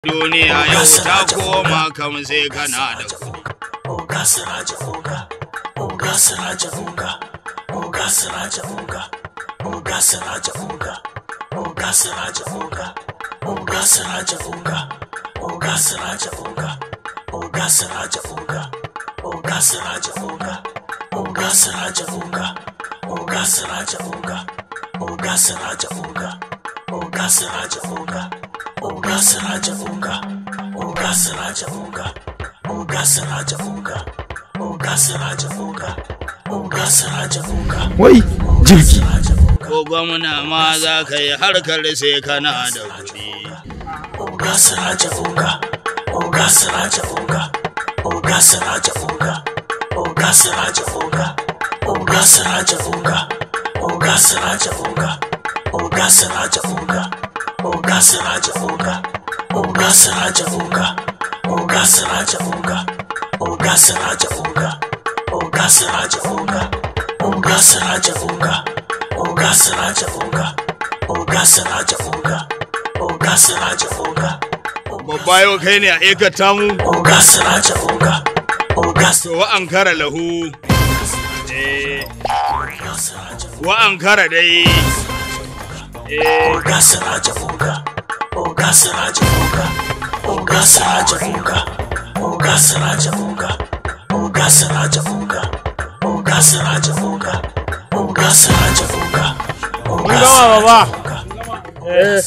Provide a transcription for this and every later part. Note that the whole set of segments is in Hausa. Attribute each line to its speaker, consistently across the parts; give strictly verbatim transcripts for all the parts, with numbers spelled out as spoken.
Speaker 1: Duniya yau ta koma kam sai kana da kuɗi.
Speaker 2: Oga Siraja Oga, Oga Siraja Oga, Oga Siraja Oga, Oga Siraja Oga, Oga Siraja Oga, Oga Siraja Oga, Oga Siraja Oga, Oga Siraja Oga, Oga Siraja Oga, Oga Siraja Oga, Oga Siraja Oga, Oga Siraja Oga, Oga Siraja Oga, Oga Siraja Oga, Oga Siraja Oga, Oga Siraja Oga, Oga Siraja Oga, Oga Siraja Oga.
Speaker 3: Wai jirgi.
Speaker 1: Ko gwamna ma za ka yi harkar sai kana da kuɗi.
Speaker 2: Oga Siraja Oga, Oga Siraja Oga, Oga Siraja Oga, Oga Siraja Oga, Oga Siraja Oga, Oga Siraja Oga, Oga Siraja Oga, Oga Siraja Oga, Oga Siraja Oga, Oga Siraja Oga, Oga Siraja Oga, Oga Siraja Oga, Oga Siraja Oga, Oga Siraja Oga, Oga Siraja Oga, Oga Siraja Oga.
Speaker 1: Babba yau kai ne a aikata mu.
Speaker 2: Oga Siraja Oga, Oga
Speaker 1: To wa ankara lahu. Eh. Wa ankara dai. Eh.
Speaker 2: Oga Siraja Oga, Oga Siraja Oga, Oga Siraja Oga, Oga Siraja Oga, Oga Siraja Oga, Oga Siraja Oga, Oga Siraja Oga, Oga
Speaker 3: Baba.
Speaker 2: Eh.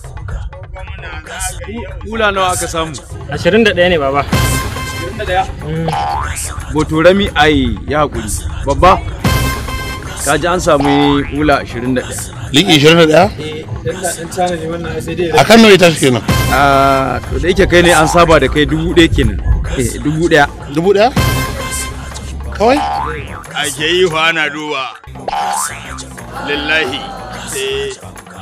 Speaker 3: Kula nawa aka samu?
Speaker 4: ashirin da ɗaya ne baba.
Speaker 3: ashirin da ɗaya? Botorami ai ya hakuri. Babba. Ka ji an samu kula ashirin da ɗaya.
Speaker 5: Liki ashirin da ɗaya?
Speaker 4: Eh, dan dan China ne wannan sai dai.
Speaker 5: A kan nawa ita kenan?
Speaker 3: Ah, to da yake kai ne an saba da kai dubu ɗaya kenan. Eh, dubu ɗaya.
Speaker 5: Dubu ɗaya? Kawai?
Speaker 1: Ake yi fa ana duba. Lillahi. Eh.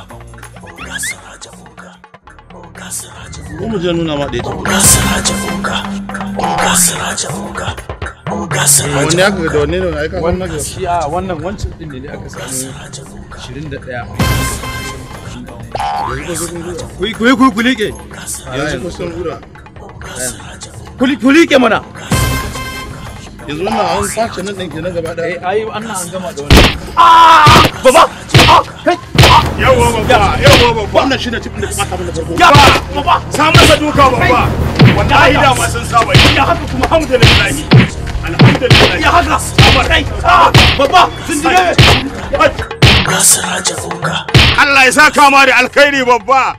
Speaker 5: Ko mu je nuna ma ɗaya ta kuɗi.
Speaker 2: Oga Siraja Oga, Oga Siraja Oga, Oga Siraja
Speaker 5: Wanne aka da wanne ne aika?
Speaker 3: Wannan shi a wannan wancan din ne aka samu ashirin da ɗaya. Kuyi kuyi kuyi kulike.
Speaker 5: Yanzu kusan gura.
Speaker 3: Kuli kulike mana.
Speaker 5: Yanzu wannan an sace nan ɗin kenan gaba
Speaker 3: Eh,
Speaker 5: ɗaya.
Speaker 3: ai wannan an gama da wannan. Ah! Baba! Ah! Kai!
Speaker 1: Yawwa babba, yawwa babba.
Speaker 5: Wannan shine tipin da ka bata mana farko.
Speaker 3: Ya! Baba!
Speaker 1: Sa masa duka babba. Wallahi da ma sun saba.
Speaker 3: Ya haka kuma
Speaker 1: Alhamdulillah. Alhamdulillah.
Speaker 3: ya haka. Baba kai! Ah! Baba! Sun dire.
Speaker 2: Oga Siraja Oga,
Speaker 1: Allah ya saka ma da alkhairi babba.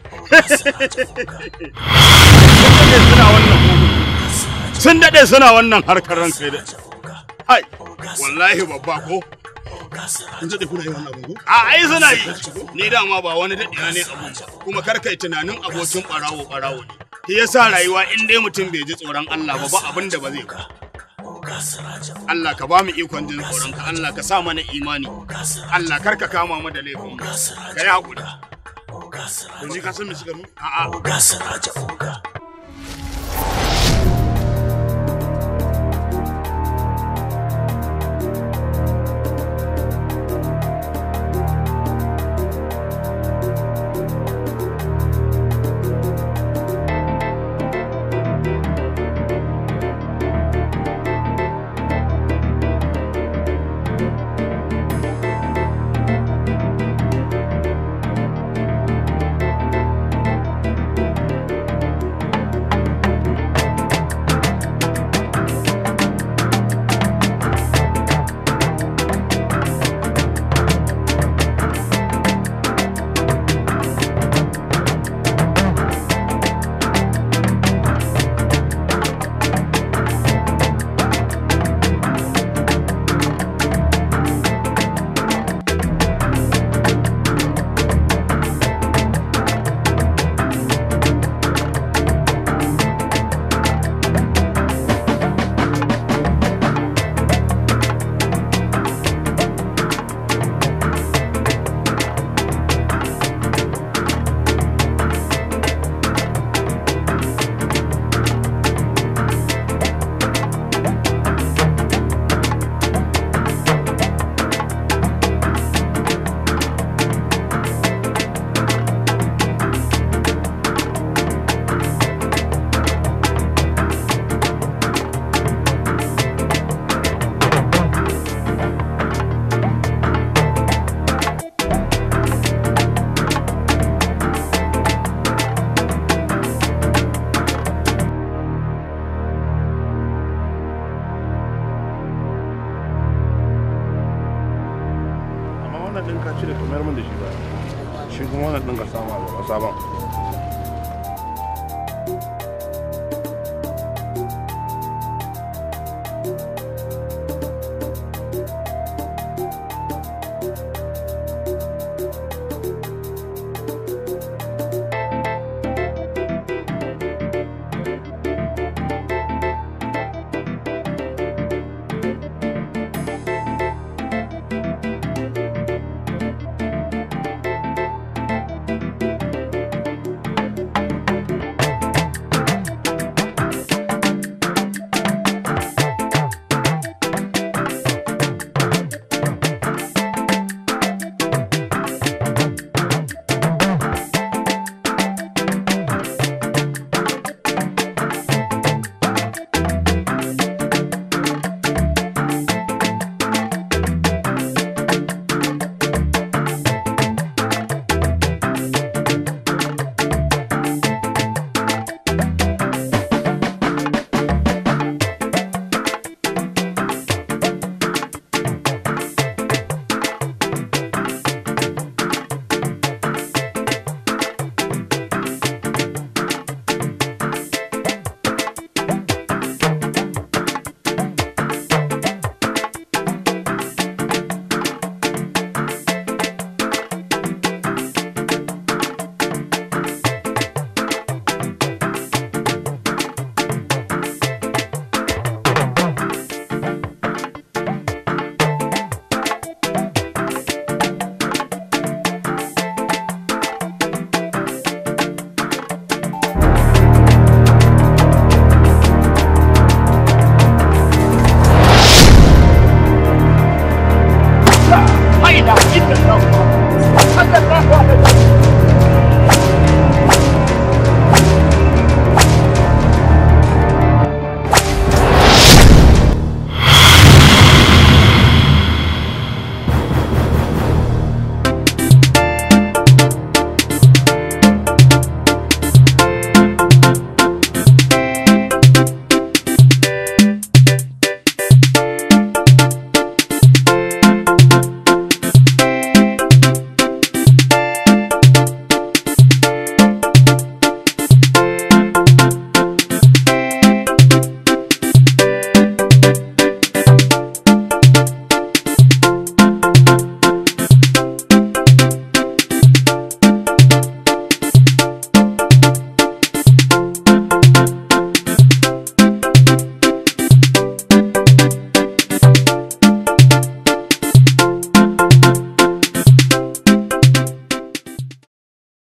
Speaker 1: Sun daɗe suna wannan harkar ranka da. Hai, wallahi babba ko?
Speaker 5: Kun daɗe kuna yi wannan abin ko?
Speaker 1: A ai suna yi. Ni dama ba wani daɗewa ne abun ba. Kuma kar kai tunanin abokin ɓarawo ɓarawo ne. Shi yasa rayuwa in dai mutum bai ji tsoron Allah ba ba abin da ba zai ba. Allah ka ba mu ikon jin tsoron ka, Allah ka sa mana imani. Allah kar ka kama mu da laifin mu. Kai hakuri.
Speaker 5: To ni ka san me suka mu?
Speaker 1: A'a.
Speaker 2: Oga Siraja Oga,